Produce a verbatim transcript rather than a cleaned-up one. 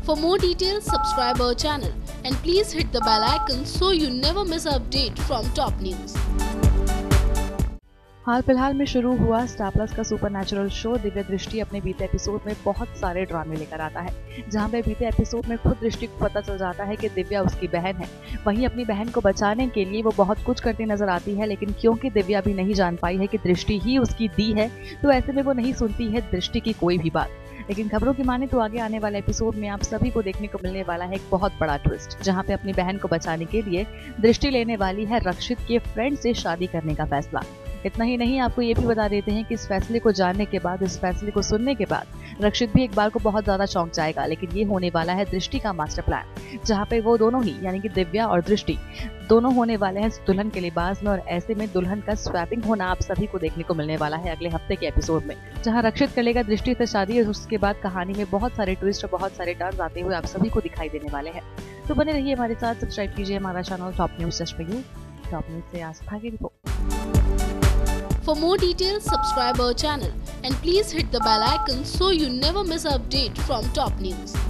For more details, subscribe our channel and please hit the bell icon so you never miss an update from top news. हाल फिलहाल में शुरू हुआ Star Plus का supernatural show Divya Drishti अपने बीते episode में बहुत सारे ड्रामे लेकर आता है, जहां पे बीते एपिसोड में खुद दृष्टि को पता चल जाता है कि दिव्या उसकी बहन है। वहीं अपनी बहन को बचाने के लिए वो बहुत कुछ करती नजर आती है, लेकिन क्योंकि दिव्या भी नहीं जान पाई है कि दृष्टि ही उसकी दी है, तो ऐसे में वो नहीं सुनती है दृष्टि की कोई भी बात। लेकिन खबरों की माने तो आगे आने वाले एपिसोड में आप सभी को देखने को मिलने वाला है एक बहुत बड़ा ट्विस्ट, जहां पे अपनी बहन को बचाने के लिए दृष्टि लेने वाली है रक्षित के फ्रेंड से शादी करने का फैसला। इतना ही नहीं, आपको ये भी बता देते हैं कि इस फैसले को जानने के बाद, इस फैसले को सुनने के बाद रक्षित भी एक बार को बहुत ज्यादा चौंक जाएगा। लेकिन ये होने वाला है दृष्टि का मास्टर प्लान, जहाँ पे वो दोनों ही यानी कि दिव्या और दृष्टि दोनों होने वाले हैं दुल्हन के लिबास में, और ऐसे में दुल्हन का स्वैपिंग होना आप सभी को देखने को मिलने वाला है अगले हफ्ते के एपिसोड में, जहाँ रक्षित कर लेगा दृष्टि से शादी। और उसके बाद कहानी में बहुत सारे ट्विस्ट और बहुत सारे टर्न्स आते हुए आप सभी को दिखाई देने वाले हैं। तो बने रहिए हमारे साथ, सब्सक्राइब कीजिए हमारा channel Top News just for you. Top News से आस्था की report. For more details, subscribe our channel and please hit the bell icon so you never miss an update from top news.